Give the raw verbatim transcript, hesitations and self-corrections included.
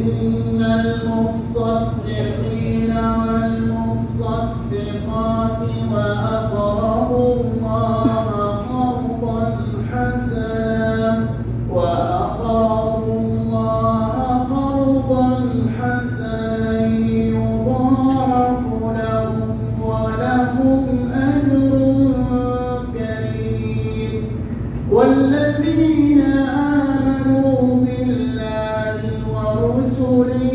إن المصدقين والمصدقات وأقرضوا الله قرضا حسنا وأقرضوا الله قرضا حسنا يضاعف لهم ولهم أجر كريم. والذين آمنوا بالله ورسله